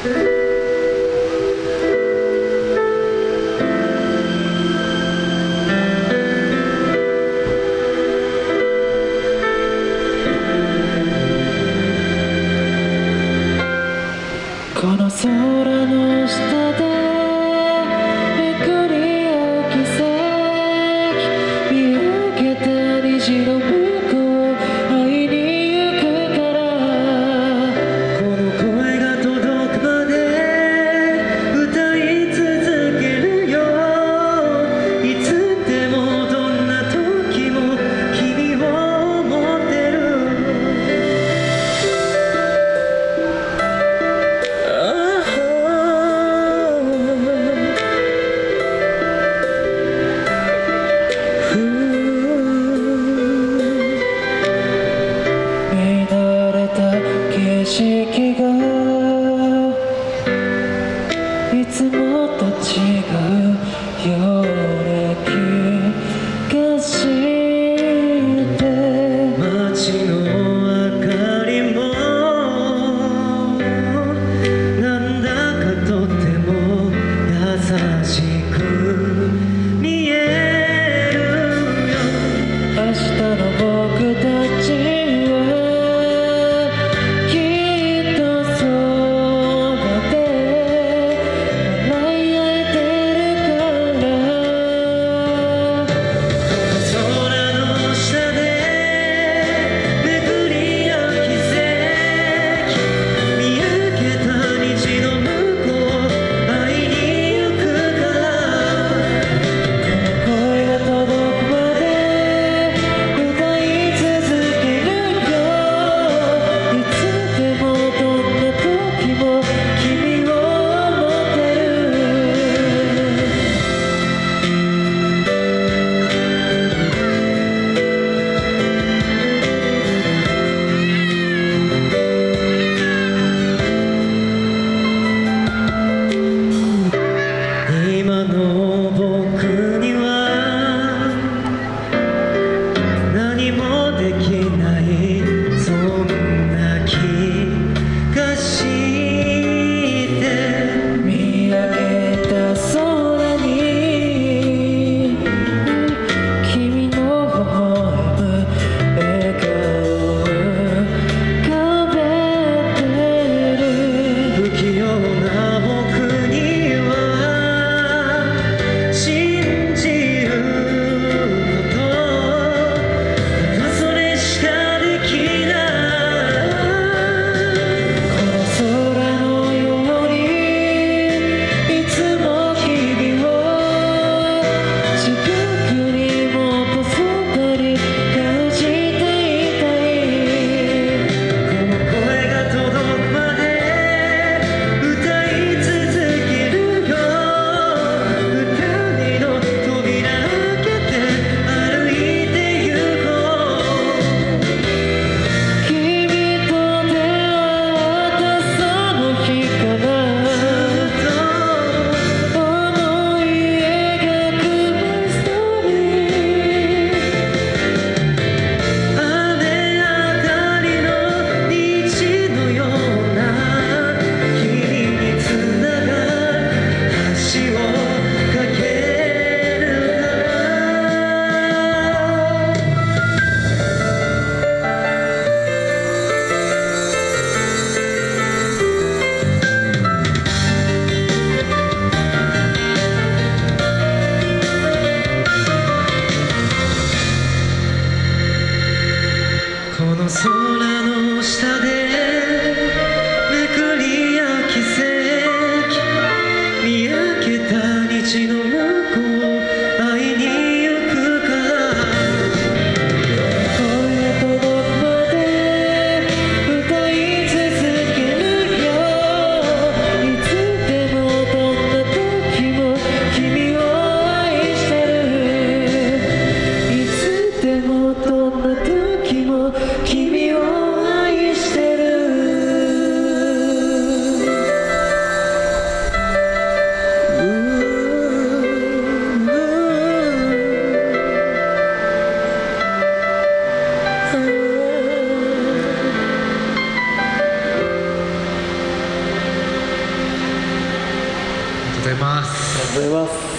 この空の下でめくり合う奇跡見上げた虹の向こう会いに行くからこの声が届くまで歌い続けるよいつでもどんな時も君を思ってる景色がいつもと違うような気がして街の明かりもなんだかとても優しく見えるよ明日の僕たちございます。 ありがとうございます。